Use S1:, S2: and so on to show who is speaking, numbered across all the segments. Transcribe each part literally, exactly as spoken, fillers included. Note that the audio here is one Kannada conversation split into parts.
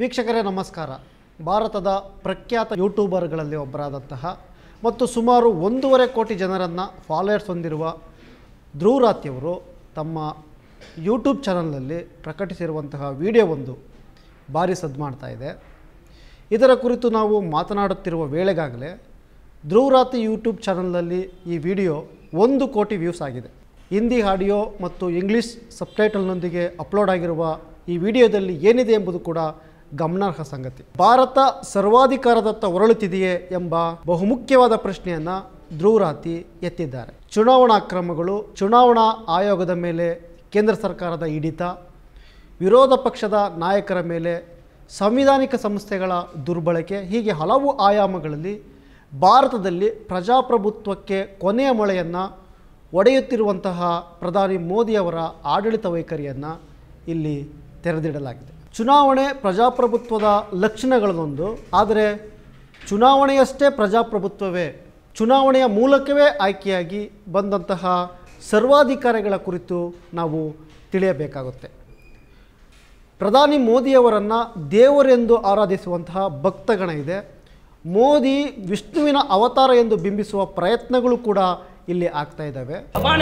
S1: ವೀಕ್ಷಕರೇ ನಮಸ್ಕಾರ. ಭಾರತದ ಪ್ರಖ್ಯಾತ ಯೂಟ್ಯೂಬರ್ಗಳಲ್ಲಿ ಒಬ್ಬರಾದಂತಹ ಮತ್ತು ಸುಮಾರು ಒಂದೂವರೆ ಕೋಟಿ ಜನರನ್ನು ಫಾಲೋಯರ್ಸ್ ಹೊಂದಿರುವ ಧ್ರುವ ರಾತಿಯವರು ತಮ್ಮ ಯೂಟ್ಯೂಬ್ ಚಾನಲ್ನಲ್ಲಿ ಪ್ರಕಟಿಸಿರುವಂತಹ ವಿಡಿಯೋ ಒಂದು ಭಾರಿ ಸದ್ದು ಮಾಡ್ತಾ ಇದೆ. ಇದರ ಕುರಿತು ನಾವು ಮಾತನಾಡುತ್ತಿರುವ ವೇಳೆಗಾಗಲೇ ಧ್ರುವ ರಾತಿ ಯೂಟ್ಯೂಬ್ ಚಾನಲ್ನಲ್ಲಿ ಈ ವಿಡಿಯೋ ಒಂದು ಕೋಟಿ ವ್ಯೂಸ್ ಆಗಿದೆ. ಹಿಂದಿ ಆಡಿಯೋ ಮತ್ತು ಇಂಗ್ಲೀಷ್ ಸಬ್ಟೈಟಲ್ನೊಂದಿಗೆ ಅಪ್ಲೋಡ್ ಆಗಿರುವ ಈ ವಿಡಿಯೋದಲ್ಲಿ ಏನಿದೆ ಎಂಬುದು ಕೂಡ ಗಮನಾರ್ಹ ಸಂಗತಿ. ಭಾರತ ಸರ್ವಾಧಿಕಾರದತ್ತ ಹೊರಳುತ್ತಿದೆಯೇ ಎಂಬ ಬಹುಮುಖ್ಯವಾದ ಪ್ರಶ್ನೆಯನ್ನು ಧ್ರುವ ರಾತಿ ಎತ್ತಿದ್ದಾರೆ. ಚುನಾವಣಾ ಅಕ್ರಮಗಳು, ಚುನಾವಣಾ ಆಯೋಗದ ಮೇಲೆ ಕೇಂದ್ರ ಸರ್ಕಾರದ ಹಿಡಿತ, ವಿರೋಧ ಪಕ್ಷದ ನಾಯಕರ ಮೇಲೆ ಸಂವಿಧಾನಿಕ ಸಂಸ್ಥೆಗಳ ದುರ್ಬಳಕೆ, ಹೀಗೆ ಹಲವು ಆಯಾಮಗಳಲ್ಲಿ ಭಾರತದಲ್ಲಿ ಪ್ರಜಾಪ್ರಭುತ್ವಕ್ಕೆ ಕೊನೆಯ ಮೊಳೆಯನ್ನು ಒಡೆಯುತ್ತಿರುವಂತಹ ಪ್ರಧಾನಿ ಮೋದಿಯವರ ಆಡಳಿತ ವೈಖರಿಯನ್ನು ಇಲ್ಲಿ ತೆರೆದಿಡಲಾಗಿದೆ. ಚುನಾವಣೆ ಪ್ರಜಾಪ್ರಭುತ್ವದ ಲಕ್ಷಣಗಳನ್ನೊಂದು, ಆದರೆ ಚುನಾವಣೆಯಷ್ಟೇ ಪ್ರಜಾಪ್ರಭುತ್ವವೇ, ಚುನಾವಣೆಯ ಮೂಲಕವೇ ಆಯ್ಕೆಯಾಗಿ ಬಂದಂತಹ ಸರ್ವಾಧಿಕಾರಿಗಳ ಕುರಿತು ನಾವು ತಿಳಿಯಬೇಕಾಗುತ್ತೆ. ಪ್ರಧಾನಿ ಮೋದಿಯವರನ್ನು ದೇವರೆಂದು ಆರಾಧಿಸುವಂತಹ ಭಕ್ತಗಣ ಇದೆ. ಮೋದಿ ವಿಷ್ಣುವಿನ ಅವತಾರ ಎಂದು ಬಿಂಬಿಸುವ ಪ್ರಯತ್ನಗಳು ಕೂಡ ಇಲ್ಲಿ ಆಗ್ತಾ ಇದ್ದಾವೆ.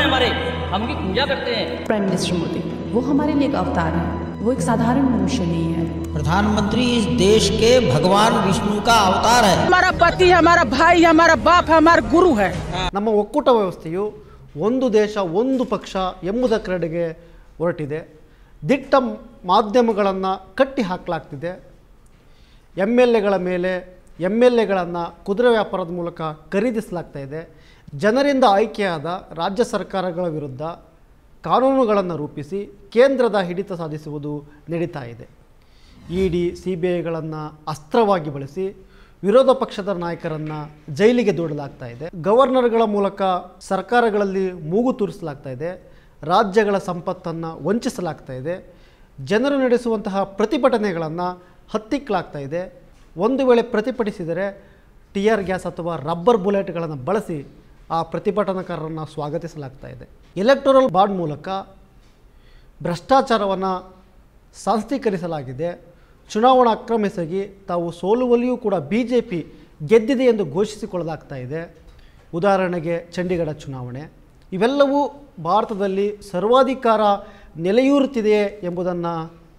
S2: प्राइम मिनिस्टर मोदी वो हमारे लिए एक अवतार है, वो एक साधारण मनुष्य नहीं है.
S3: प्रधानमंत्री इस देश के भगवान विष्णु का अवतार है.
S4: हमारा पति, हमारा भाई, हमारा बाप, हमारा गुरु है.
S1: ನಮ್ಮ ಒಕ್ಕೂಟ ವ್ಯವಸ್ಥೆಯು ಒಂದು ದೇಶ ಒಂದು ಪಕ್ಷ ಎಂಬುದರ ಕಡೆಗೆ ಹೊರಟಿದೆ. ದಿಟ್ಟ ಮಾಧ್ಯಮಗಳನ್ನು ಕಟ್ಟಿ ಹಾಕಲಾಗ್ತಿದೆ. ಎಮ್ ಎಲ್ ಎಗಳ ಮೇಲೆ ಎಮ್ ಎಲ್ ಎಗಳನ್ನು ಕುದುರೆ ವ್ಯಾಪಾರದ ಮೂಲಕ ಖರೀದಿಸಲಾಗ್ತಾ ಇದೆ. ಜನರಿಂದ ಆಯ್ಕೆಯಾದ ರಾಜ್ಯ ಸರ್ಕಾರಗಳ ವಿರುದ್ಧ ಕಾನೂನುಗಳನ್ನು ರೂಪಿಸಿ ಕೇಂದ್ರದ ಹಿಡಿತ ಸಾಧಿಸುವುದು ನಡೀತಾ ಇದೆ. ಇ ಡಿ ಸಿ ಬಿ ಐಗಳನ್ನು ಅಸ್ತ್ರವಾಗಿ ಬಳಸಿ ವಿರೋಧ ಪಕ್ಷದ ನಾಯಕರನ್ನು ಜೈಲಿಗೆ ದೂಡಲಾಗ್ತಾ ಇದೆ. ಗವರ್ನರ್ಗಳ ಮೂಲಕ ಸರ್ಕಾರಗಳಲ್ಲಿ ಮೂಗು ತೂರಿಸಲಾಗ್ತಾ ಇದೆ. ರಾಜ್ಯಗಳ ಸಂಪತ್ತನ್ನು ವಂಚಿಸಲಾಗ್ತಾ ಇದೆ. ಜನರು ನಡೆಸುವಂತಹ ಪ್ರತಿಭಟನೆಗಳನ್ನು ಹತ್ತಿಕ್ಕಲಾಗ್ತಾ ಇದೆ. ಒಂದು ವೇಳೆ ಪ್ರತಿಭಟಿಸಿದರೆ ಟಿಯರ್ ಗ್ಯಾಸ್ ಅಥವಾ ರಬ್ಬರ್ ಬುಲೆಟ್ಗಳನ್ನು ಬಳಸಿ ಆ ಪ್ರತಿಭಟನಾಕಾರರನ್ನು ಸ್ವಾಗತಿಸಲಾಗ್ತಾ ಇದೆ. ಎಲೆಕ್ಟೋರಲ್ ಬಾಂಡ್ ಮೂಲಕ ಭ್ರಷ್ಟಾಚಾರವನ್ನು ಸಾಂಸ್ಥೀಕರಿಸಲಾಗಿದೆ. ಚುನಾವಣಾ ಅಕ್ರಮಿಸಗಿ ತಾವು ಸೋಲುವಲ್ಲಿಯೂ ಕೂಡ ಬಿ ಜೆ ಪಿ ಗೆದ್ದಿದೆ ಎಂದು ಘೋಷಿಸಿಕೊಳ್ಳಲಾಗ್ತಾ ಇದೆ. ಉದಾಹರಣೆಗೆ ಚಂಡೀಗಢ ಚುನಾವಣೆ. ಇವೆಲ್ಲವೂ ಭಾರತದಲ್ಲಿ ಸರ್ವಾಧಿಕಾರ ನೆಲೆಯೂರುತ್ತಿದೆಯೇ ಎಂಬುದನ್ನು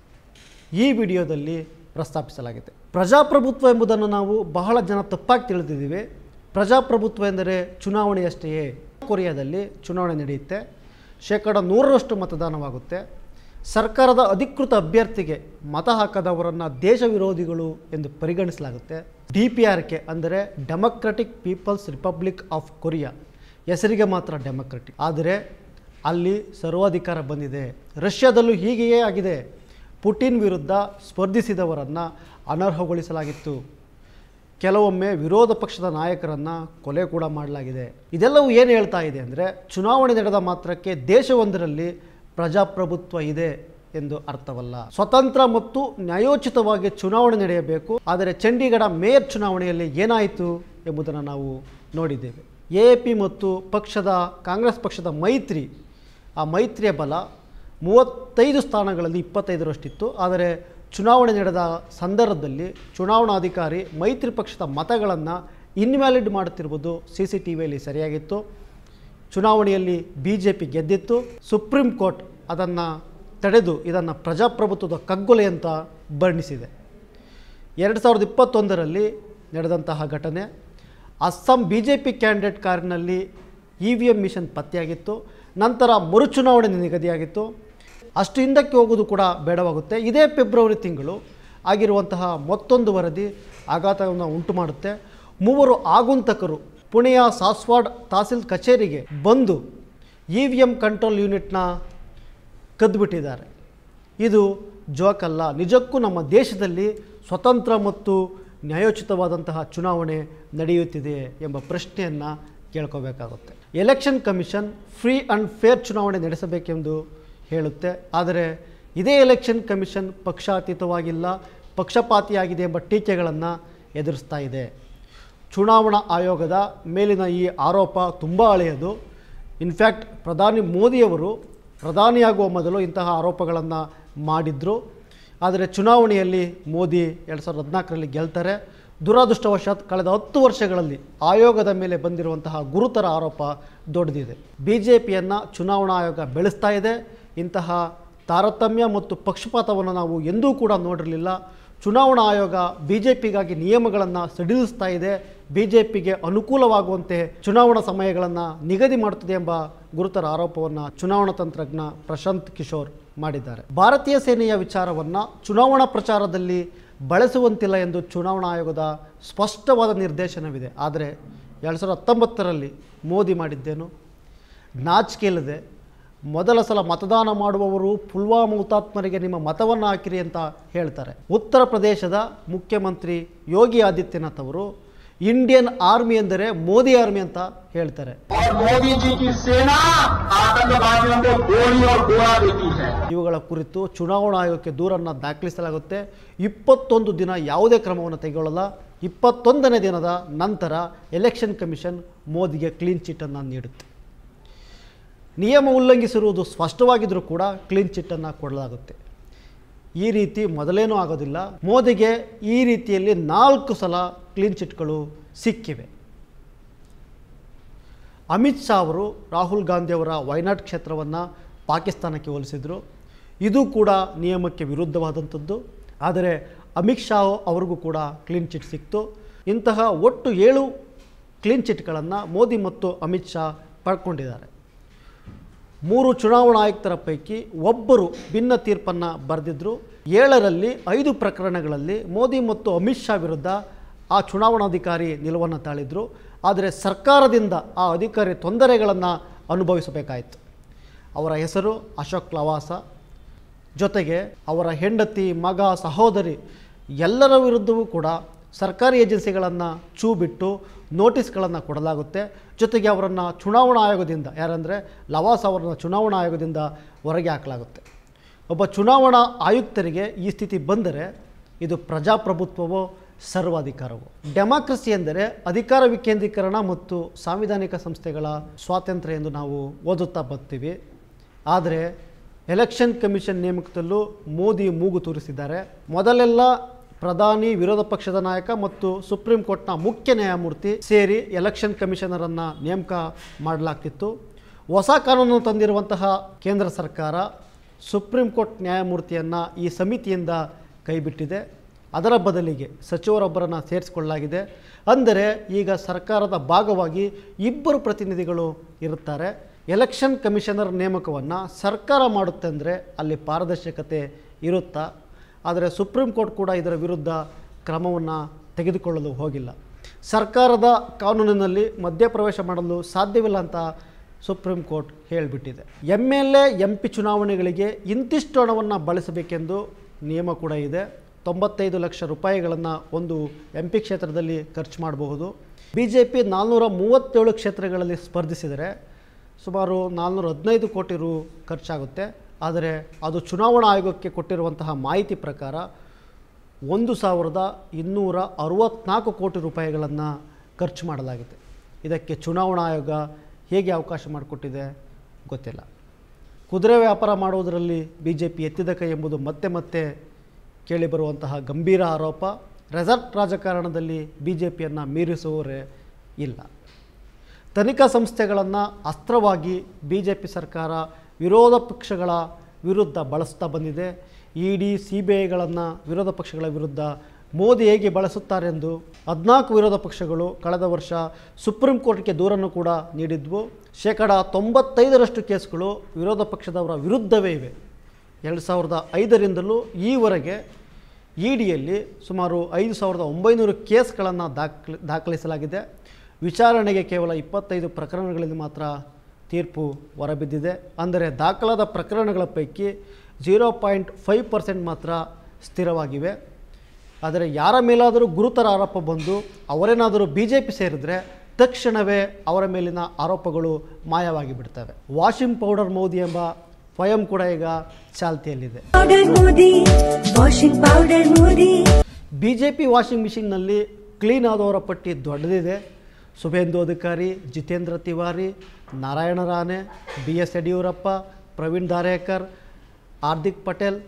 S1: ಈ ವಿಡಿಯೋದಲ್ಲಿ ಪ್ರಸ್ತಾಪಿಸಲಾಗಿದೆ. ಪ್ರಜಾಪ್ರಭುತ್ವ ಎಂಬುದನ್ನು ನಾವು ಬಹಳ ಜನ ತಪ್ಪಾಗಿ ತಿಳಿದಿದ್ದೀವಿ. ಪ್ರಜಾಪ್ರಭುತ್ವ ಎಂದರೆ ಚುನಾವಣೆಯಷ್ಟೆಯೇ. ಕೊರಿಯಾದಲ್ಲಿ ಚುನಾವಣೆ ನಡೆಯುತ್ತೆ. ಶೇಕಡ ನೂರರಷ್ಟು ಮತದಾನವಾಗುತ್ತೆ. ಸರ್ಕಾರದ ಅಧಿಕೃತ ಅಭ್ಯರ್ಥಿಗೆ ಮತ ಹಾಕದವರನ್ನು ದೇಶ ವಿರೋಧಿಗಳು ಎಂದು ಪರಿಗಣಿಸಲಾಗುತ್ತೆ. ಡಿ ಪಿ ಆರ್ ಕೆ ಅಂದರೆ Democratic People's Republic of Korea, ಹೆಸರಿಗೆ ಮಾತ್ರ ಡೆಮೊಕ್ರೆಟಿಕ್, ಆದರೆ ಅಲ್ಲಿ ಸರ್ವಾಧಿಕಾರ ಬಂದಿದೆ. ರಷ್ಯಾದಲ್ಲೂ ಹೀಗೆಯೇ ಆಗಿದೆ. ಪುಟಿನ್ ವಿರುದ್ಧ ಸ್ಪರ್ಧಿಸಿದವರನ್ನು ಅನರ್ಹಗೊಳಿಸಲಾಗಿತ್ತು. ಕೆಲವೊಮ್ಮೆ ವಿರೋಧ ಪಕ್ಷದ ನಾಯಕರನ್ನು ಕೊಲೆ ಕೂಡ ಮಾಡಲಾಗಿದೆ. ಇದೆಲ್ಲವೂ ಏನು ಹೇಳ್ತಾ ಇದೆ ಅಂದರೆ, ಚುನಾವಣೆ ನಡೆದ ಮಾತ್ರಕ್ಕೆ ದೇಶವೊಂದರಲ್ಲಿ ಪ್ರಜಾಪ್ರಭುತ್ವ ಇದೆ ಎಂದು ಅರ್ಥವಲ್ಲ. ಸ್ವತಂತ್ರ ಮತ್ತು ನ್ಯಾಯೋಚಿತವಾಗಿ ಚುನಾವಣೆ ನಡೆಯಬೇಕು. ಆದರೆ ಚಂಡೀಗಢ ಮೇಯರ್ ಚುನಾವಣೆಯಲ್ಲಿ ಏನಾಯಿತು ಎಂಬುದನ್ನು ನಾವು ನೋಡಿದ್ದೇವೆ. ಎ ಪಿ ಮತ್ತು ಪಕ್ಷದ ಕಾಂಗ್ರೆಸ್ ಪಕ್ಷದ ಮೈತ್ರಿ, ಆ ಮೈತ್ರಿಯ ಬಲ ಮೂವತ್ತೈದು ಸ್ಥಾನಗಳಲ್ಲಿ ಇಪ್ಪತ್ತೈದರಷ್ಟಿತ್ತು. ಆದರೆ ಚುನಾವಣೆ ನಡೆದ ಸಂದರ್ಭದಲ್ಲಿ ಚುನಾವಣಾಧಿಕಾರಿ ಮೈತ್ರಿ ಪಕ್ಷದ ಮತಗಳನ್ನು ಇನ್ವ್ಯಾಲಿಡ್ ಮಾಡುತ್ತಿರುವುದು ಸಿ ಸಿ ಟಿ ವಿಯಲ್ಲಿ ಸರಿಯಾಗಿತ್ತು. ಚುನಾವಣೆಯಲ್ಲಿ ಬಿ ಜೆ ಪಿ ಗೆದ್ದಿತ್ತು. ಸುಪ್ರೀಂ ಕೋರ್ಟ್ ಅದನ್ನು ತಡೆದು ಇದನ್ನು ಪ್ರಜಾಪ್ರಭುತ್ವದ ಕಗ್ಗೊಲೆ ಅಂತ ಬಣ್ಣಿಸಿದೆ. ಎರಡು ಸಾವಿರದ ಇಪ್ಪತ್ತೊಂದರಲ್ಲಿ ನಡೆದಂತಹ ಘಟನೆ, Assam B J P candidate ಕಾರಿನಲ್ಲಿ ಇ ವಿ ಎಮ್ ಮಿಷನ್ ಪತ್ತೆಯಾಗಿತ್ತು. ನಂತರ ಮರುಚುನಾವಣೆ ನಿಗದಿಯಾಗಿತ್ತು. ಅಷ್ಟು ಹಿಂದಕ್ಕೆ ಹೋಗೋದು ಕೂಡ ಬೇಡವಾಗುತ್ತೆ. ಇದೇ ಫೆಬ್ರವರಿ ತಿಂಗಳು ಆಗಿರುವಂತಹ ಮತ್ತೊಂದು ವರದಿ ಆಘಾತವನ್ನು ಉಂಟು ಮಾಡುತ್ತೆ. ಮೂವರು ಆಗುಂತಕರು ಪುಣೆಯ ಸಾಸ್ವಾಡ್ ತಹಸೀಲ್ ಕಚೇರಿಗೆ ಬಂದು ಇ ವಿ ಎಮ್ ಕಂಟ್ರೋಲ್ ಯೂನಿಟ್ನ ಕದ್ದುಬಿಟ್ಟಿದ್ದಾರೆ. ಇದು ಜೋಕಲ್ಲ. ನಿಜಕ್ಕೂ ನಮ್ಮ ದೇಶದಲ್ಲಿ ಸ್ವತಂತ್ರ ಮತ್ತು ನ್ಯಾಯೋಚಿತವಾದಂತಹ ಚುನಾವಣೆ ನಡೆಯುತ್ತಿದೆ ಎಂಬ ಪ್ರಶ್ನೆಯನ್ನು ಕೇಳ್ಕೋಬೇಕಾಗುತ್ತೆ. Election Commission free and fair ಚುನಾವಣೆ ನಡೆಸಬೇಕೆಂದು ಹೇಳುತ್ತೆ. ಆದರೆ ಇದೇ ಎಲೆಕ್ಷನ್ ಕಮಿಷನ್ ಪಕ್ಷಾತೀತವಾಗಿಲ್ಲ, ಪಕ್ಷಪಾತಿಯಾಗಿದೆ ಎಂಬ ಟೀಕೆಗಳನ್ನು ಎದುರಿಸ್ತಾ ಇದೆ. ಚುನಾವಣಾ ಆಯೋಗದ ಮೇಲಿನ ಈ ಆರೋಪ ತುಂಬ ಹಳೆಯದು. ಇನ್ಫ್ಯಾಕ್ಟ್ ಪ್ರಧಾನಿ ಮೋದಿಯವರು ಪ್ರಧಾನಿಯಾಗುವ ಮೊದಲು ಇಂತಹ ಆರೋಪಗಳನ್ನು ಮಾಡಿದ್ರು. ಆದರೆ ಚುನಾವಣೆಯಲ್ಲಿ ಮೋದಿ ಎರಡು ಸಾವಿರದ ಹದಿನಾಲ್ಕರಲ್ಲಿ ಗೆಲ್ತಾರೆ. ದುರದೃಷ್ಟವಶಾತ್ ಕಳೆದ ಹತ್ತು ವರ್ಷಗಳಲ್ಲಿ ಆಯೋಗದ ಮೇಲೆ ಬಂದಿರುವಂತಹ ಗುರುತರ ಆರೋಪ ದೊಡ್ಡದಿದೆ. ಬಿ ಜೆ ಪಿಯನ್ನು ಚುನಾವಣಾ ಆಯೋಗ ಬೆಳೆಸ್ತಾ ಇದೆ. ಇಂತಹ ತಾರತಮ್ಯ ಮತ್ತು ಪಕ್ಷಪಾತವನ್ನು ನಾವು ಎಂದೂ ಕೂಡ ನೋಡಿರಲಿಲ್ಲ. ಚುನಾವಣಾ ಆಯೋಗ ಬಿ ಜೆ ಪಿಗಾಗಿ ನಿಯಮಗಳನ್ನು ಸಡಿಲಿಸ್ತಾ ಇದೆ, ಬಿ ಜೆ ಪಿಗೆ ಅನುಕೂಲವಾಗುವಂತೆ ಚುನಾವಣಾ ಸಮಯಗಳನ್ನು ನಿಗದಿ ಮಾಡುತ್ತದೆ ಎಂಬ ಗುರುತರ ಆರೋಪವನ್ನು ಚುನಾವಣಾ ತಂತ್ರಜ್ಞ ಪ್ರಶಾಂತ್ ಕಿಶೋರ್ ಮಾಡಿದ್ದಾರೆ. ಭಾರತೀಯ ಸೇನೆಯ ವಿಚಾರವನ್ನು ಚುನಾವಣಾ ಪ್ರಚಾರದಲ್ಲಿ ಬಳಸುವಂತಿಲ್ಲ ಎಂದು ಚುನಾವಣಾ ಆಯೋಗದ ಸ್ಪಷ್ಟವಾದ ನಿರ್ದೇಶನವಿದೆ. ಆದರೆ ಎರಡು ಸಾವಿರದ ಹತ್ತೊಂಬತ್ತರಲ್ಲಿ ಮೋದಿ ಮಾಡಿದ್ದೇನು? ನಾಚಿಕೆ ಇಲ್ಲದೆ ಮೊದಲ ಸಲ ಮತದಾನ ಮಾಡುವವರು ಪುಲ್ವಾಮಾ ಹುತಾತ್ಮರಿಗೆ ನಿಮ್ಮ ಮತವನ್ನು ಹಾಕಿರಿ ಅಂತ ಹೇಳ್ತಾರೆ. ಉತ್ತರ ಪ್ರದೇಶದ ಮುಖ್ಯಮಂತ್ರಿ ಯೋಗಿ ಆದಿತ್ಯನಾಥ್ ಅವರು ಇಂಡಿಯನ್ ಆರ್ಮಿ ಎಂದರೆ ಮೋದಿ ಆರ್ಮಿ ಅಂತ ಹೇಳ್ತಾರೆ. ಇವುಗಳ ಕುರಿತು ಚುನಾವಣಾ ಆಯೋಗಕ್ಕೆ ದೂರನ್ನು ದಾಖಲಿಸಲಾಗುತ್ತೆ. ಇಪ್ಪತ್ತೊಂದು ದಿನ ಯಾವುದೇ ಕ್ರಮವನ್ನು ತೆಗೆದುಕೊಳ್ಳಲ್ಲ. ಇಪ್ಪತ್ತೊಂದನೇ ದಿನದ ನಂತರ ಎಲೆಕ್ಷನ್ ಕಮಿಷನ್ ಮೋದಿಗೆ ಕ್ಲೀನ್ ಚಿಟ್ಟನ್ನು ನೀಡುತ್ತೆ. ನಿಯಮ ಉಲ್ಲಂಘಿಸಿರುವುದು ಸ್ಪಷ್ಟವಾಗಿದ್ದರೂ ಕೂಡ ಕ್ಲೀನ್ ಚಿಟ್ಟನ್ನು ಕೊಡಲಾಗುತ್ತೆ. ಈ ರೀತಿ ಮೊದಲೇನೂ ಆಗೋದಿಲ್ಲ. ಮೋದಿಗೆ ಈ ರೀತಿಯಲ್ಲಿ ನಾಲ್ಕು ಸಲ ಕ್ಲೀನ್ ಚಿಟ್ಗಳು ಸಿಕ್ಕಿವೆ. ಅಮಿತ್ ಶಾ ಅವರು ರಾಹುಲ್ ಗಾಂಧಿಯವರ ವಯನಾಡ್ ಕ್ಷೇತ್ರವನ್ನು ಪಾಕಿಸ್ತಾನಕ್ಕೆ ಹೋಲಿಸಿದರು. ಇದು ಕೂಡ ನಿಯಮಕ್ಕೆ ವಿರುದ್ಧವಾದಂಥದ್ದು. ಆದರೆ ಅಮಿತ್ ಶಾ ಅವ್ರಿಗೂ ಕೂಡ ಕ್ಲೀನ್ ಚಿಟ್ ಸಿಕ್ತು. ಇಂತಹ ಒಟ್ಟು ಏಳು ಕ್ಲೀನ್ ಚಿಟ್ಗಳನ್ನು ಮೋದಿ ಮತ್ತು ಅಮಿತ್ ಶಾ ಪಡ್ಕೊಂಡಿದ್ದಾರೆ. ಮೂರು ಚುನಾವಣಾ ಆಯುಕ್ತರ ಪೈಕಿ ಒಬ್ಬರು ಭಿನ್ನ ತೀರ್ಪನ್ನು ಬರೆದಿದ್ದರು. ಏಳರಲ್ಲಿ ಐದು ಪ್ರಕರಣಗಳಲ್ಲಿ ಮೋದಿ ಮತ್ತು ಅಮಿತ್ ಶಾ ವಿರುದ್ಧ ಆ ಚುನಾವಣಾಧಿಕಾರಿ ನಿಲುವನ್ನು ತಾಳಿದ್ರು. ಆದರೆ ಸರ್ಕಾರದಿಂದ ಆ ಅಧಿಕಾರಿ ತೊಂದರೆಗಳನ್ನು ಅನುಭವಿಸಬೇಕಾಯಿತು. ಅವರ ಹೆಸರು ಅಶೋಕ್ ಲವಾಸ. ಜೊತೆಗೆ ಅವರ ಹೆಂಡತಿ, ಮಗ, ಸಹೋದರಿ ಎಲ್ಲರ ವಿರುದ್ಧವೂ ಕೂಡ ಸರ್ಕಾರಿ ಏಜೆನ್ಸಿಗಳನ್ನು ಚೂ ಬಿಟ್ಟು ನೋಟಿಸ್ಗಳನ್ನು ಕೊಡಲಾಗುತ್ತೆ. ಜೊತೆಗೆ ಅವರನ್ನು ಚುನಾವಣಾ ಆಯೋಗದಿಂದ, ಯಾರಂದರೆ ಲವಾಸ್ ಅವರನ್ನು ಚುನಾವಣಾ ಆಯೋಗದಿಂದ ಹೊರಗೆ ಹಾಕಲಾಗುತ್ತೆ. ಒಬ್ಬ ಚುನಾವಣಾ ಆಯುಕ್ತರಿಗೆ ಈ ಸ್ಥಿತಿ ಬಂದರೆ ಇದು ಪ್ರಜಾಪ್ರಭುತ್ವವೋ ಸರ್ವಾಧಿಕಾರವೋ? ಡೆಮಾಕ್ರಸಿ ಎಂದರೆ ಅಧಿಕಾರ ವಿಕೇಂದ್ರೀಕರಣ ಮತ್ತು ಸಾಂವಿಧಾನಿಕ ಸಂಸ್ಥೆಗಳ ಸ್ವಾತಂತ್ರ್ಯ ಎಂದು ನಾವು ಓದುತ್ತಾ ಬರ್ತೀವಿ. ಆದರೆ ಎಲೆಕ್ಷನ್ ಕಮಿಷನ್ ನೇಮಕದಲ್ಲೂ ಮೋದಿ ಮೂಗು ತೂರಿಸಿದ್ದಾರೆ. ಮೊದಲೆಲ್ಲ ಪ್ರಧಾನಿ, ವಿರೋಧ ಪಕ್ಷದ ನಾಯಕ ಮತ್ತು ಸುಪ್ರೀಂ ಕೋರ್ಟ್ನ ಮುಖ್ಯ ನ್ಯಾಯಮೂರ್ತಿ ಸೇರಿ ಎಲೆಕ್ಷನ್ ಕಮಿಷನರನ್ನು ನೇಮಕ ಮಾಡಲಾಗ್ತಿತ್ತು. ಹೊಸ ಕಾನೂನು ತಂದಿರುವಂತಹ ಕೇಂದ್ರ ಸರ್ಕಾರ ಸುಪ್ರೀಂ ಕೋರ್ಟ್ ನ್ಯಾಯಮೂರ್ತಿಯನ್ನು ಈ ಸಮಿತಿಯಿಂದ ಕೈಬಿಟ್ಟಿದೆ. ಅದರ ಬದಲಿಗೆ ಸಚಿವರೊಬ್ಬರನ್ನು ಸೇರಿಸಿಕೊಳ್ಳಲಾಗಿದೆ. ಅಂದರೆ ಈಗ ಸರ್ಕಾರದ ಭಾಗವಾಗಿ ಇಬ್ಬರು ಪ್ರತಿನಿಧಿಗಳು ಇರುತ್ತಾರೆ. ಎಲೆಕ್ಷನ್ ಕಮಿಷನರ್ ನೇಮಕವನ್ನು ಸರ್ಕಾರ ಮಾಡುತ್ತೆ ಅಂದರೆ ಅಲ್ಲಿ ಪಾರದರ್ಶಕತೆ ಇರುತ್ತಾ? ಆದರೆ ಸುಪ್ರೀಂ ಕೋರ್ಟ್ ಕೂಡ ಇದರ ವಿರುದ್ಧ ಕ್ರಮವನ್ನು ತೆಗೆದುಕೊಳ್ಳಲು ಹೋಗಿಲ್ಲ. ಸರ್ಕಾರದ ಕಾನೂನಿನಲ್ಲಿ ಮಧ್ಯಪ್ರವೇಶ ಮಾಡಲು ಸಾಧ್ಯವಿಲ್ಲ ಅಂತ ಸುಪ್ರೀಂ ಕೋರ್ಟ್ ಹೇಳಿಬಿಟ್ಟಿದೆ. M L A M P ಚುನಾವಣೆಗಳಿಗೆ ಇಂತಿಷ್ಟು ಹಣವನ್ನು ಬಳಸಬೇಕೆಂದು ನಿಯಮ ಕೂಡ ಇದೆ. ತೊಂಬತ್ತೈದು ಲಕ್ಷ ರೂಪಾಯಿಗಳನ್ನು ಒಂದು ಎಂ ಪಿ ಕ್ಷೇತ್ರದಲ್ಲಿ ಖರ್ಚು ಮಾಡಬಹುದು. ಬಿ ಜೆ ಪಿ ನಾಲ್ನೂರ ಮೂವತ್ತೇಳು ಕ್ಷೇತ್ರಗಳಲ್ಲಿ ಸ್ಪರ್ಧಿಸಿದರೆ ಸುಮಾರು ನಾಲ್ನೂರ ಹದಿನೈದು ಕೋಟಿ ರು ಖರ್ಚಾಗುತ್ತೆ. ಆದರೆ ಅದು ಚುನಾವಣಾ ಆಯೋಗಕ್ಕೆ ಕೊಟ್ಟಿರುವಂತಹ ಮಾಹಿತಿ ಪ್ರಕಾರ ಒಂದು ಸಾವಿರದ ಇನ್ನೂರ ಅರವತ್ತ್ನಾಲ್ಕು ಕೋಟಿ ರೂಪಾಯಿಗಳನ್ನು ಖರ್ಚು ಮಾಡಲಾಗಿದೆ. ಇದಕ್ಕೆ ಚುನಾವಣಾ ಆಯೋಗ ಹೇಗೆ ಅವಕಾಶ ಮಾಡಿಕೊಟ್ಟಿದೆ ಗೊತ್ತಿಲ್ಲ. ಕುದುರೆ ವ್ಯಾಪಾರ ಮಾಡುವುದರಲ್ಲಿ ಬಿ ಜೆ ಪಿ ಎತ್ತಿದ ಕೈ ಎಂಬುದು ಮತ್ತೆ ಮತ್ತೆ ಕೇಳಿಬರುವಂತಹ ಗಂಭೀರ ಆರೋಪ. ರೆಸಾರ್ಟ್ ರಾಜಕಾರಣದಲ್ಲಿ ಬಿ ಜೆ ಪಿಯನ್ನು ಮೀರಿಸುವವರೇ ಇಲ್ಲ. ತನಿಖಾ ಸಂಸ್ಥೆಗಳನ್ನು ಅಸ್ತ್ರವಾಗಿ ಬಿ ಜೆ ಪಿ ಸರ್ಕಾರ ವಿರೋಧ ಪಕ್ಷಗಳ ವಿರುದ್ಧ ಬಳಸ್ತಾ ಬಂದಿದೆ. ಇ ಡಿ, ಸಿ ಬಿ ಐಗಳನ್ನು ವಿರೋಧ ಪಕ್ಷಗಳ ವಿರುದ್ಧ ಮೋದಿ ಹೇಗೆ ಬಳಸುತ್ತಾರೆಂದು ಹದಿನಾಲ್ಕು ವಿರೋಧ ಪಕ್ಷಗಳು ಕಳೆದ ವರ್ಷ ಸುಪ್ರೀಂ ಕೋರ್ಟ್ಗೆ ದೂರನ್ನು ಕೂಡ ನೀಡಿದ್ವು. ಶೇಕಡ ತೊಂಬತ್ತೈದರಷ್ಟು ಕೇಸ್ಗಳು ವಿರೋಧ ಪಕ್ಷದವರ ವಿರುದ್ಧವೇ ಇವೆ. ಎರಡು ಸಾವಿರದ ಐದರಿಂದಲೂ ಈವರೆಗೆ ಇ ಡಿಯಲ್ಲಿ ಸುಮಾರು ಐದು ಸಾವಿರದ ಒಂಬೈನೂರು ಕೇಸ್ಗಳನ್ನು ದಾಖಲಿ ದಾಖಲಿಸಲಾಗಿದೆ. ವಿಚಾರಣೆಗೆ ಕೇವಲ ಇಪ್ಪತ್ತೈದು ಪ್ರಕರಣಗಳಲ್ಲಿ ಮಾತ್ರ ತೀರ್ಪು ಹೊರಬಿದ್ದಿದೆ. ಅಂದರೆ ದಾಖಲಾದ ಪ್ರಕರಣಗಳ ಪೈಕಿ ಝೀರೋ ಪಾಯಿಂಟ್ ಫೈವ್ ಪರ್ಸೆಂಟ್ ಮಾತ್ರ ಸ್ಥಿರವಾಗಿವೆ. ಆದರೆ ಯಾರ ಮೇಲಾದರೂ ಗುರುತರ ಆರೋಪ ಬಂದು ಅವರೇನಾದರೂ ಬಿ ಜೆ ಪಿ ಸೇರಿದರೆ ತಕ್ಷಣವೇ ಅವರ ಮೇಲಿನ ಆರೋಪಗಳು ಮಾಯವಾಗಿ ಬಿಡ್ತವೆ. ವಾಷಿಂಗ್ ಪೌಡರ್ ಮೋದಿ ಎಂಬ ಪಯಂ ಕೂಡ ಈಗ ಚಾಲ್ತಿಯಲ್ಲಿದೆ. ಬಿ ಜೆ ಪಿ ವಾಷಿಂಗ್ ಮಿಷಿನ್ನಲ್ಲಿ ಕ್ಲೀನ್ ಆದವರ ಪಟ್ಟಿ ದೊಡ್ಡದಿದೆ. ಸುಭೇಂದು ಅಧಿಕಾರಿ, ಜಿತೇಂದ್ರ ತಿವಾರಿ, ನಾರಾಯಣ ರಾಣೆ, ಬಿ ಎಸ್ ಯಡಿಯೂರಪ್ಪ, ಪ್ರವೀಣ್ ದಾರೇಕರ್, ಹಾರ್ದಿಕ್ ಪಟೇಲ್,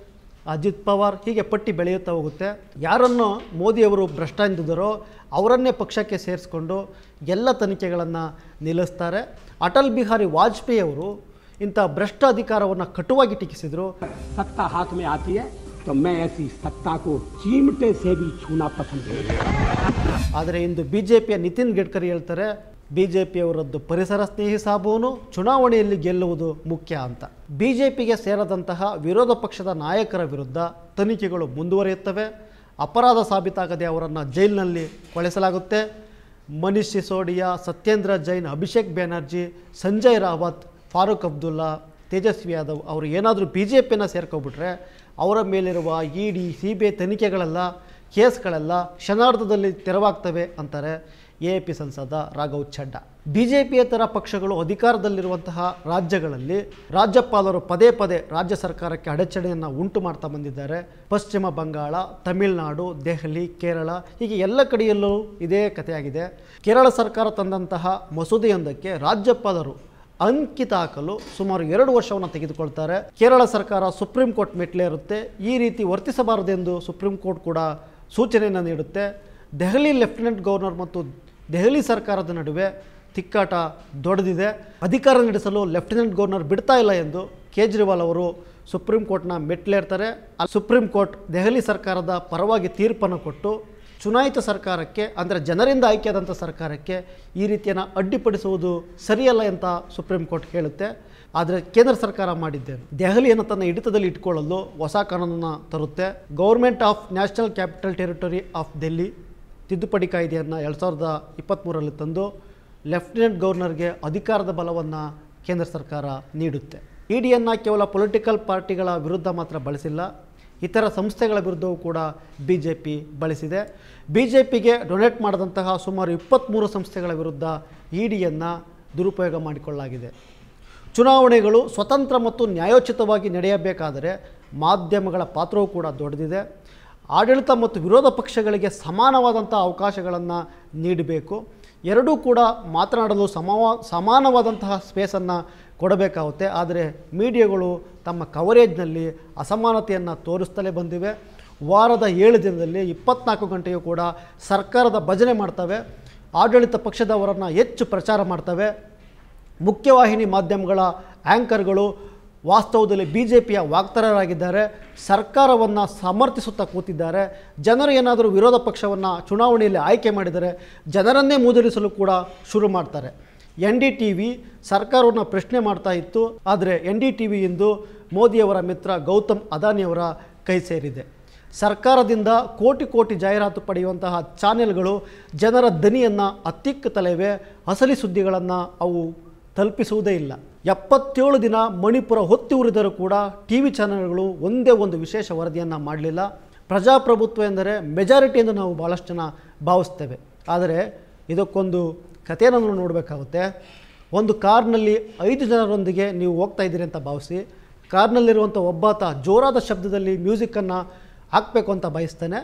S1: ಅಜಿತ್ ಪವಾರ್, ಹೀಗೆ ಪಟ್ಟಿ ಬೆಳೆಯುತ್ತಾ ಹೋಗುತ್ತೆ. ಯಾರನ್ನು ಮೋದಿಯವರು ಭ್ರಷ್ಟ ಎಂದಿದ್ದರೋ ಅವರನ್ನೇ ಪಕ್ಷಕ್ಕೆ ಸೇರಿಸ್ಕೊಂಡು ಎಲ್ಲ ತನಿಖೆಗಳನ್ನು ನಿಲ್ಲಿಸ್ತಾರೆ. ಅಟಲ್ ಬಿಹಾರಿ ವಾಜಪೇಯಿ ಅವರು ಇಂಥ ಭ್ರಷ್ಟ ಅಧಿಕಾರವನ್ನು ಕಟುವಾಗಿ ಟೀಕಿಸಿದರು.
S5: सत्ता हाथ में आती है तो मैं ऐसी सत्ता को चिमटे से भी छूना पसंद नहीं करता.
S1: ಆದರೆ ಇಂದು ಬಿ ಜೆ ಪಿಯ ನಿತಿನ್ ಗಡ್ಕರಿ ಹೇಳ್ತಾರೆ, ಬಿ ಜೆ ಪಿಯವರದ್ದು ಪರಿಸರ ಸ್ನೇಹಿ ಸಾಬೂನು, ಚುನಾವಣೆಯಲ್ಲಿ ಗೆಲ್ಲುವುದು ಮುಖ್ಯ ಅಂತ. ಬಿ ಜೆ ಪಿಗೆ ಸೇರದಂತಹ ವಿರೋಧ ಪಕ್ಷದ ನಾಯಕರ ವಿರುದ್ಧ ತನಿಖೆಗಳು ಮುಂದುವರಿಯುತ್ತವೆ. ಅಪರಾಧ ಸಾಬೀತಾಗದೆ ಅವರನ್ನು ಜೈಲಿನಲ್ಲಿ ಕೊಳೆಸಲಾಗುತ್ತೆ. ಮನೀಶ್ ಸಿಸೋಡಿಯಾ, ಸತ್ಯೇಂದ್ರ ಜೈನ್, ಅಭಿಷೇಕ್ ಬ್ಯಾನರ್ಜಿ, ಸಂಜಯ್ ರಾವತ್, ಫಾರೂಕ್ ಅಬ್ದುಲ್ಲಾ, ತೇಜಸ್ವಿ ಯಾದವ್ ಅವರು ಏನಾದರೂ ಬಿ ಜೆ ಪಿಯನ್ನು ಸೇರ್ಕೊಬಿಟ್ರೆ ಅವರ ಮೇಲಿರುವ E D C B I ತನಿಖೆಗಳೆಲ್ಲ, ಕೇಸ್ಗಳೆಲ್ಲ ಕ್ಷಣಾರ್ಧದಲ್ಲಿ ತೆರವಾಗ್ತವೆ ಅಂತಾರೆ ಎ ಪಿ ಸಂಸದ ರಾಘವ್ ಛಡ್ಡಾ. ಬಿ ಜೆ ಪಿಯೇತರ ಪಕ್ಷಗಳು ಅಧಿಕಾರದಲ್ಲಿರುವಂತಹ ರಾಜ್ಯಗಳಲ್ಲಿ ರಾಜ್ಯಪಾಲರು ಪದೇ ಪದೇ ರಾಜ್ಯ ಸರ್ಕಾರಕ್ಕೆ ಅಡಚಣೆಯನ್ನು ಉಂಟು ಮಾಡ್ತಾ ಬಂದಿದ್ದಾರೆ. ಪಶ್ಚಿಮ ಬಂಗಾಳ, ತಮಿಳುನಾಡು, ದೆಹಲಿ, ಕೇರಳ, ಹೀಗೆ ಎಲ್ಲ ಕಡೆಯಲ್ಲೂ ಇದೇ ಕಥೆಯಾಗಿದೆ. ಕೇರಳ ಸರ್ಕಾರ ತಂದಂತಹ ಮಸೂದೆಯೊಂದಕ್ಕೆ ರಾಜ್ಯಪಾಲರು ಅಂಕಿತ ಹಾಕಲು ಸುಮಾರು ಎರಡು ವರ್ಷವನ್ನು ತೆಗೆದುಕೊಳ್ತಾರೆ. ಕೇರಳ ಸರ್ಕಾರ ಸುಪ್ರೀಂ ಕೋರ್ಟ್ ಮೆಟ್ಲೇರುತ್ತೆ. ಈ ರೀತಿ ವರ್ತಿಸಬಾರದೆಂದು ಸುಪ್ರೀಂ ಕೋರ್ಟ್ ಕೂಡ ಸೂಚನೆಯನ್ನು ನೀಡುತ್ತೆ. ದೆಹಲಿ ಲೆಫ್ಟಿನೆಂಟ್ ಗವರ್ನರ್ ಮತ್ತು ದೆಹಲಿ ಸರ್ಕಾರದ ನಡುವೆ ತಿಕ್ಕಾಟ ದೊಡ್ಡದಿದೆ. ಅಧಿಕಾರ ನಡೆಸಲು ಲೆಫ್ಟಿನೆಂಟ್ ಗವರ್ನರ್ ಬಿಡ್ತಾ ಇಲ್ಲ ಎಂದು ಕೇಜ್ರಿವಾಲ್ ಅವರು ಸುಪ್ರೀಂ ಕೋರ್ಟ್ನ ಮೆಟ್ಲೇರ್ತಾರೆ. ಆ ಸುಪ್ರೀಂ ಕೋರ್ಟ್ ದೆಹಲಿ ಸರ್ಕಾರದ ಪರವಾಗಿ ತೀರ್ಪನ್ನು ಕೊಟ್ಟು ಚುನಾಯಿತ ಸರ್ಕಾರಕ್ಕೆ, ಅಂದರೆ ಜನರಿಂದ ಆಯ್ಕೆಯಾದಂಥ ಸರ್ಕಾರಕ್ಕೆ ಈ ರೀತಿಯನ್ನು ಅಡ್ಡಿಪಡಿಸುವುದು ಸರಿಯಲ್ಲ ಅಂತ ಸುಪ್ರೀಂ ಕೋರ್ಟ್ ಹೇಳುತ್ತೆ. ಆದರೆ ಕೇಂದ್ರ ಸರ್ಕಾರ ಮಾಡಿದ್ದೇನೆ, ದೆಹಲಿಯನ್ನು ತನ್ನ ಹಿಡಿತದಲ್ಲಿ ಇಟ್ಕೊಳ್ಳಲು ಹೊಸ ಕಾನೂನನ್ನು ತರುತ್ತೆ. Government of National Capital Territory of Delhi ತಿದ್ದುಪಡಿ ಕಾಯ್ದೆಯನ್ನು ಎರಡು ಸಾವಿರದ ಇಪ್ಪತ್ತ್ಮೂರರಲ್ಲಿ ತಂದು ಲೆಫ್ಟಿನೆಂಟ್ ಗವರ್ನರ್ಗೆ ಅಧಿಕಾರದ ಬಲವನ್ನು ಕೇಂದ್ರ ಸರ್ಕಾರ ನೀಡುತ್ತೆ. ಇ ಡಿಯನ್ನು ಕೇವಲ ಪೊಲಿಟಿಕಲ್ ಪಾರ್ಟಿಗಳ ವಿರುದ್ಧ ಮಾತ್ರ ಬಳಸಿಲ್ಲ, ಇತರ ಸಂಸ್ಥೆಗಳ ವಿರುದ್ಧವೂ ಕೂಡ ಬಿ ಜೆ ಪಿ ಬಳಸಿದೆ. ಬಿ ಜೆ ಪಿಗೆ ಡೊನೇಟ್ ಮಾಡಿದಂತಹ ಸುಮಾರು ಇಪ್ಪತ್ತ್ಮೂರು ಸಂಸ್ಥೆಗಳ ವಿರುದ್ಧ ಇ ಡಿಯನ್ನು ದುರುಪಯೋಗ ಮಾಡಿಕೊಳ್ಳಲಾಗಿದೆ. ಚುನಾವಣೆಗಳು ಸ್ವತಂತ್ರ ಮತ್ತು ನ್ಯಾಯೋಚಿತವಾಗಿ ನಡೆಯಬೇಕಾದರೆ ಮಾಧ್ಯಮಗಳ ಪಾತ್ರವೂ ಕೂಡ ದೊಡ್ಡದಿದೆ. ಆಡಳಿತ ಮತ್ತು ವಿರೋಧ ಪಕ್ಷಗಳಿಗೆ ಸಮಾನವಾದಂಥ ಅವಕಾಶಗಳನ್ನು ನೀಡಬೇಕು. ಎರಡೂ ಕೂಡ ಮಾತನಾಡಲು ಸಮವಾ ಸಮಾನವಾದಂತಹ ಸ್ಪೇಸನ್ನು ಕೊಡಬೇಕಾಗುತ್ತೆ. ಆದರೆ ಮೀಡಿಯಾಗಳು ತಮ್ಮ ಕವರೇಜ್ನಲ್ಲಿ ಅಸಮಾನತೆಯನ್ನು ತೋರಿಸ್ತಲೇ ಬಂದಿವೆ. ವಾರದ ಏಳು ದಿನದಲ್ಲಿ ಇಪ್ಪತ್ನಾಲ್ಕು ಗಂಟೆಯೂ ಕೂಡ ಸರ್ಕಾರದ ಭಜನೆ ಮಾಡ್ತವೆ. ಆಡಳಿತ ಪಕ್ಷದವರನ್ನು ಹೆಚ್ಚು ಪ್ರಚಾರ ಮಾಡ್ತವೆ. ಮುಖ್ಯವಾಹಿನಿ ಮಾಧ್ಯಮಗಳ ಆ್ಯಂಕರ್ಗಳು ವಾಸ್ತವದಲ್ಲಿ ಬಿ ಜೆ ಪಿಯ ವಾಗ್ದಾರರಾಗಿದ್ದಾರೆ. ಸರ್ಕಾರವನ್ನು ಸಮರ್ಥಿಸುತ್ತಾ ಕೂತಿದ್ದಾರೆ. ಜನರು ಏನಾದರೂ ವಿರೋಧ ಪಕ್ಷವನ್ನು ಚುನಾವಣೆಯಲ್ಲಿ ಆಯ್ಕೆ ಮಾಡಿದರೆ ಜನರನ್ನೇ ಮೂದಲಿಸಲು ಕೂಡ ಶುರು ಮಾಡ್ತಾರೆ. ಎನ್ ಡಿ ಟಿ ವಿ ಸರ್ಕಾರವನ್ನು ಪ್ರಶ್ನೆ ಮಾಡ್ತಾ ಇತ್ತು. ಆದರೆ ಎನ್ ಡಿ ಟಿ ವಿ ಇಂದು ಮೋದಿಯವರ ಮಿತ್ರ ಗೌತಮ್ ಅದಾನಿಯವರ ಕೈ ಸೇರಿದೆ. ಸರ್ಕಾರದಿಂದ ಕೋಟಿ ಕೋಟಿ ಜಾಹೀರಾತು ಪಡೆಯುವಂತಹ ಚಾನೆಲ್ಗಳು ಜನರ ದನಿಯನ್ನು ಹತ್ತಿಕ್ಕುತ್ತಲಿವೆ. ಅಸಲಿ ಸುದ್ದಿಗಳನ್ನು ಅವು ತಲುಪಿಸುವುದೇ ಇಲ್ಲ. ಎಪ್ಪತ್ತೇಳು ದಿನ ಮಣಿಪುರ ಹೊತ್ತಿ ಉರಿದರೂ ಕೂಡ ಟಿ ವಿ ಚಾನೆಲ್ಗಳು ಒಂದೇ ಒಂದು ವಿಶೇಷ ವರದಿಯನ್ನು ಮಾಡಲಿಲ್ಲ. ಪ್ರಜಾಪ್ರಭುತ್ವ ಎಂದರೆ ಮೆಜಾರಿಟಿ ಎಂದು ನಾವು ಭಾಳಷ್ಟು ಜನ ಭಾವಿಸ್ತೇವೆ. ಆದರೆ ಇದಕ್ಕೊಂದು ಕಥೆಯನ್ನು ನೋಡಬೇಕಾಗುತ್ತೆ. ಒಂದು ಕಾರ್ನಲ್ಲಿ ಐದು ಜನರೊಂದಿಗೆ ನೀವು ಹೋಗ್ತಾ ಇದ್ದೀರಿ ಅಂತ ಭಾವಿಸಿ, ಕಾರ್ನಲ್ಲಿರುವಂಥ ಒಬ್ಬಾತ ಜೋರಾದ ಶಬ್ದದಲ್ಲಿ ಮ್ಯೂಸಿಕ್ಕನ್ನು ಹಾಕಬೇಕು ಅಂತ ಬಯಸ್ತಾನೆ.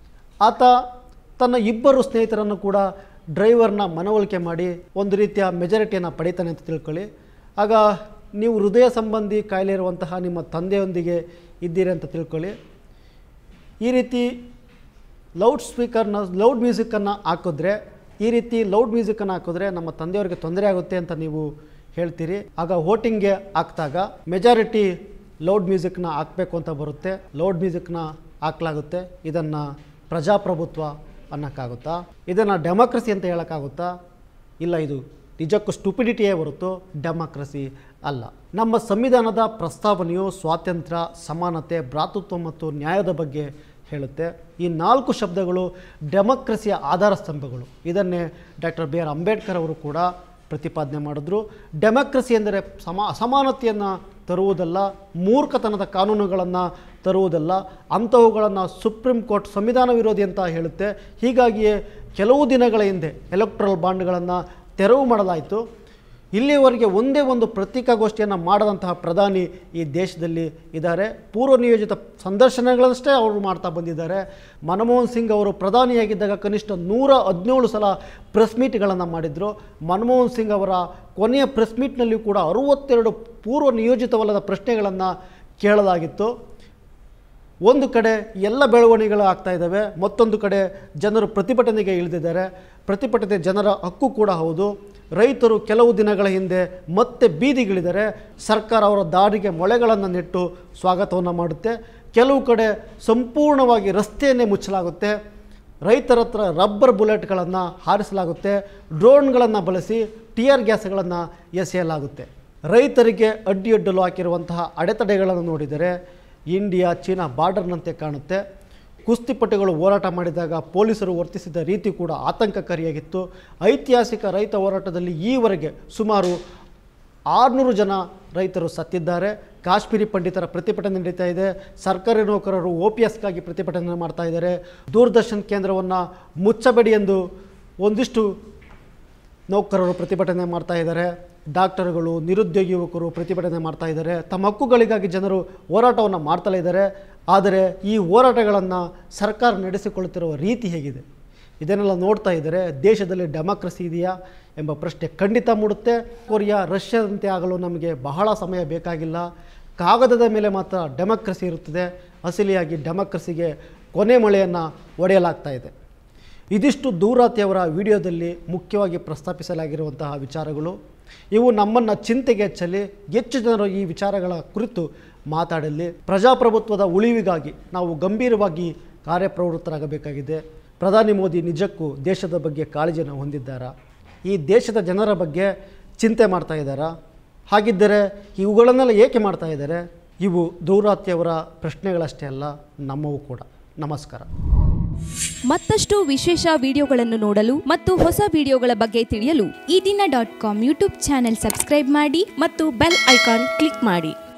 S1: ಆತ ತನ್ನ ಇಬ್ಬರು ಸ್ನೇಹಿತರನ್ನು ಕೂಡ ಡ್ರೈವರ್ನ ಮನವೊಲಿಕೆ ಮಾಡಿ ಒಂದು ರೀತಿಯ ಮೆಜಾರಿಟಿಯನ್ನು ಪಡೀತಾನೆ ಅಂತ ತಿಳ್ಕೊಳ್ಳಿ. ಆಗ ನೀವು ಹೃದಯ ಸಂಬಂಧಿ ಕಾಯಿಲೆ ಇರುವಂತಹ ನಿಮ್ಮ ತಂದೆಯೊಂದಿಗೆ ಇದ್ದೀರಿ ಅಂತ ತಿಳ್ಕೊಳ್ಳಿ. ಈ ರೀತಿ ಲೌಡ್ ಸ್ಪೀಕರ್ನ ಲೌಡ್ ಮ್ಯೂಸಿಕ್ಕನ್ನು ಹಾಕಿದ್ರೆ ಈ ರೀತಿ ಲೌಡ್ ಮ್ಯೂಸಿಕ್ಕನ್ನು ಹಾಕಿದ್ರೆ ನಮ್ಮ ತಂದೆಯವರಿಗೆ ತೊಂದರೆ ಆಗುತ್ತೆ ಅಂತ ನೀವು ಹೇಳ್ತೀರಿ. ಆಗ ವೋಟಿಂಗ್ಗೆ ಹಾಕಿದಾಗ ಮೆಜಾರಿಟಿ ಲೌಡ್ ಮ್ಯೂಸಿಕ್ನ ಹಾಕಬೇಕು ಅಂತ ಬರುತ್ತೆ. ಲೌಡ್ ಮ್ಯೂಸಿಕ್ನ ಹಾಕಲಾಗುತ್ತೆ. ಇದನ್ನು ಪ್ರಜಾಪ್ರಭುತ್ವ ಅನ್ನೋಕ್ಕಾಗುತ್ತಾ? ಇದನ್ನು ಡೆಮಾಕ್ರಸಿ ಅಂತ ಹೇಳೋಕ್ಕಾಗುತ್ತಾ? ಇಲ್ಲ, ಇದು ನಿಜಕ್ಕೂ ಸ್ಟುಪಿಡಿಟಿಯೇ ಹೊರತು ಡೆಮಾಕ್ರಸಿ ಅಲ್ಲ. ನಮ್ಮ ಸಂವಿಧಾನದ ಪ್ರಸ್ತಾವನೆಯು ಸ್ವಾತಂತ್ರ್ಯ, ಸಮಾನತೆ, ಭ್ರಾತೃತ್ವ ಮತ್ತು ನ್ಯಾಯದ ಬಗ್ಗೆ ಹೇಳುತ್ತೆ. ಈ ನಾಲ್ಕು ಶಬ್ದಗಳು ಡೆಮಾಕ್ರಸಿಯ ಆಧಾರ ಸ್ತಂಭಗಳು. ಇದನ್ನೇ ಡಾಕ್ಟರ್ ಬಿ ಆರ್ ಅಂಬೇಡ್ಕರ್ ಅವರು ಕೂಡ ಪ್ರತಿಪಾದನೆ ಮಾಡಿದ್ರು. ಡೆಮಾಕ್ರಸಿ ಎಂದರೆ ಸಮ ಅಸಮಾನತೆಯನ್ನು ತರುವುದಲ್ಲ, ಮೂರ್ಖತನದ ಕಾನೂನುಗಳನ್ನು ತರುವುದಲ್ಲ. ಅಂಥವುಗಳನ್ನು ಸುಪ್ರೀಂ ಕೋರ್ಟ್ ಸಂವಿಧಾನ ವಿರೋಧಿ ಅಂತ ಹೇಳುತ್ತೆ. ಹೀಗಾಗಿಯೇ ಕೆಲವು ದಿನಗಳ ಹಿಂದೆ ಎಲೆಕ್ಟ್ರಲ್ ಬಾಂಡ್ಗಳನ್ನು ತೆರವು ಮಾಡಲಾಯಿತು. ಇಲ್ಲಿಯವರೆಗೆ ಒಂದೇ ಒಂದು ಪತ್ರಿಕಾಗೋಷ್ಠಿಯನ್ನು ಮಾಡದಂತಹ ಪ್ರಧಾನಿ ಈ ದೇಶದಲ್ಲಿ ಇದ್ದಾರೆ. ಪೂರ್ವ ನಿಯೋಜಿತ ಸಂದರ್ಶನಗಳಷ್ಟೇ ಅವರು ಮಾಡ್ತಾ ಬಂದಿದ್ದಾರೆ. ಮನಮೋಹನ್ ಸಿಂಗ್ ಅವರು ಪ್ರಧಾನಿಯಾಗಿದ್ದಾಗ ಕನಿಷ್ಠ ನೂರ ಹದಿನೇಳು ಸಲ ಪ್ರೆಸ್ ಮೀಟ್ಗಳನ್ನು ಮಾಡಿದರು. ಮನಮೋಹನ್ ಸಿಂಗ್ ಅವರ ಕೊನೆಯ ಪ್ರೆಸ್ ಮೀಟ್ನಲ್ಲಿಯೂ ಕೂಡ ಅರುವತ್ತೆರಡು ಪೂರ್ವ ನಿಯೋಜಿತವಲ್ಲದ ಪ್ರಶ್ನೆಗಳನ್ನು ಕೇಳಲಾಗಿತ್ತು. ಒಂದು ಕಡೆ ಎಲ್ಲ ಬೆಳವಣಿಗೆಗಳು ಆಗ್ತಾ ಇದ್ದಾವೆ, ಮತ್ತೊಂದು ಕಡೆ ಜನರು ಪ್ರತಿಭಟನೆಗೆ ಇಳಿದಿದ್ದಾರೆ. ಪ್ರತಿಭಟನೆ ಜನರ ಹಕ್ಕು ಕೂಡ ಹೌದು. ರೈತರು ಕೆಲವು ದಿನಗಳ ಹಿಂದೆ ಮತ್ತೆ ಬೀದಿಗಿಳಿದರೆ ಸರ್ಕಾರ ಅವರ ದಾರಿಗೆ ಮೊಳೆಗಳನ್ನು ನೆಟ್ಟು ಸ್ವಾಗತವನ್ನು ಮಾಡುತ್ತೆ. ಕೆಲವು ಕಡೆ ಸಂಪೂರ್ಣವಾಗಿ ರಸ್ತೆಯನ್ನೇ ಮುಚ್ಚಲಾಗುತ್ತೆ. ರೈತರ ಹತ್ರ ರಬ್ಬರ್ ಬುಲೆಟ್ಗಳನ್ನು ಹಾರಿಸಲಾಗುತ್ತೆ, ಡ್ರೋನ್ಗಳನ್ನು ಬಳಸಿ ಟಿಯರ್ ಗ್ಯಾಸ್ಗಳನ್ನು ಎಸೆಯಲಾಗುತ್ತೆ. ರೈತರಿಗೆ ಅಡ್ಡಿಯಡ್ಡಲು ಹಾಕಿರುವಂತಹ ಅಡೆತಡೆಗಳನ್ನು ನೋಡಿದರೆ ಇಂಡಿಯಾ ಚೀನಾ ಬಾರ್ಡರ್ನಂತೆ ಕಾಣುತ್ತೆ. ಕುಸ್ತಿಪಟುಗಳು ಹೋರಾಟ ಮಾಡಿದಾಗ ಪೊಲೀಸರು ವರ್ತಿಸಿದ ರೀತಿ ಕೂಡ ಆತಂಕಕಾರಿಯಾಗಿತ್ತು. ಐತಿಹಾಸಿಕ ರೈತ ಹೋರಾಟದಲ್ಲಿ ಈವರೆಗೆ ಸುಮಾರು ಆರುನೂರು ಜನ ರೈತರು ಸತ್ತಿದ್ದಾರೆ. ಕಾಶ್ಮೀರಿ ಪಂಡಿತರ ಪ್ರತಿಭಟನೆ ನಡೀತಾ ಇದೆ. ಸರ್ಕಾರಿ ನೌಕರರು ಒ ಪಿ ಎಸ್ಗಾಗಿ ಪ್ರತಿಭಟನೆ ಮಾಡ್ತಾ ಇದ್ದಾರೆ. ದೂರದರ್ಶನ್ ಕೇಂದ್ರವನ್ನು ಮುಚ್ಚಬೇಡಿ ಎಂದು ಒಂದಿಷ್ಟು ನೌಕರರು ಪ್ರತಿಭಟನೆ ಮಾಡ್ತಾ ಇದ್ದಾರೆ. ಡಾಕ್ಟರ್ಗಳು, ನಿರುದ್ಯೋಗಿ ಯುವಕರು ಪ್ರತಿಭಟನೆ ಮಾಡ್ತಾ ಇದ್ದಾರೆ. ತಮ್ಮ ಹಕ್ಕುಗಳಿಗಾಗಿ ಜನರು ಹೋರಾಟವನ್ನು ಮಾಡ್ತಲೇ ಇದ್ದಾರೆ. ಆದರೆ ಈ ಹೋರಾಟಗಳನ್ನು ಸರ್ಕಾರ ನಡೆಸಿಕೊಳ್ಳುತ್ತಿರುವ ರೀತಿ ಹೇಗಿದೆ, ಇದನ್ನೆಲ್ಲ ನೋಡ್ತಾ ಇದ್ದರೆ ದೇಶದಲ್ಲಿ ಡೆಮಾಕ್ರಸಿ ಇದೆಯಾ ಎಂಬ ಪ್ರಶ್ನೆ ಖಂಡಿತ ಮೂಡುತ್ತೆ. ಕೊರಿಯಾ, ರಷ್ಯಾದಂತೆ ಆಗಲು ನಮಗೆ ಬಹಳ ಸಮಯ ಬೇಕಾಗಿಲ್ಲ. ಕಾಗದದ ಮೇಲೆ ಮಾತ್ರ ಡೆಮಾಕ್ರಸಿ ಇರುತ್ತದೆ. ಅಸಲಿಯಾಗಿ ಡೆಮಾಕ್ರಸಿಗೆ ಕೊನೆ ಮಳೆಯನ್ನು ಒಡೆಯಲಾಗ್ತಾ ಇದೆ. ಇದಿಷ್ಟು ದೂರಾತಿಯವರ ವಿಡಿಯೋದಲ್ಲಿ ಮುಖ್ಯವಾಗಿ ಪ್ರಸ್ತಾಪಿಸಲಾಗಿರುವಂತಹ ವಿಚಾರಗಳು. ಇವು ನಮ್ಮನ್ನು ಚಿಂತೆಗೆ ಹಚ್ಚಲಿ, ಹೆಚ್ಚು ಜನರು ಈ ವಿಚಾರಗಳ ಕುರಿತು ಮಾತಾಡಲಿ. ಪ್ರಜಾಪ್ರಭುತ್ವದ ಉಳಿವಿಗಾಗಿ ನಾವು ಗಂಭೀರವಾಗಿ ಕಾರ್ಯಪ್ರವೃತ್ತರಾಗಬೇಕಾಗಿದೆ. ಪ್ರಧಾನಿ ಮೋದಿ ನಿಜಕ್ಕೂ ದೇಶದ ಬಗ್ಗೆ ಕಾಳಜಿಯನ್ನು ಹೊಂದಿದ್ದಾರಾ? ಈ ದೇಶದ ಜನರ ಬಗ್ಗೆ ಚಿಂತೆ ಮಾಡ್ತಾ ಇದ್ದಾರಾ? ಹಾಗಿದ್ದರೆ ಇವುಗಳನ್ನೆಲ್ಲ ಏಕೆ ಮಾಡ್ತಾ ಇದ್ದಾರೆ? ಇವು ದೂರಾತಿಯವರ ಪ್ರಶ್ನೆಗಳಷ್ಟೇ ಅಲ್ಲ, ನಮ್ಮವು ಕೂಡ. ನಮಸ್ಕಾರ.
S6: ಮತ್ತಷ್ಟು ವಿಶೇಷ ವಿಡಿಯೋಗಳನ್ನು ನೋಡಲು ಮತ್ತು ಹೊಸ ವಿಡಿಯೋಗಳ ಬಗ್ಗೆ ತಿಳಿಯಲು Ee Dina dot com YouTube channel subscribe ಮಾಡಿ ಮತ್ತು ಬೆಲ್ ಐಕಾನ್ ಕ್ಲಿಕ್ ಮಾಡಿ.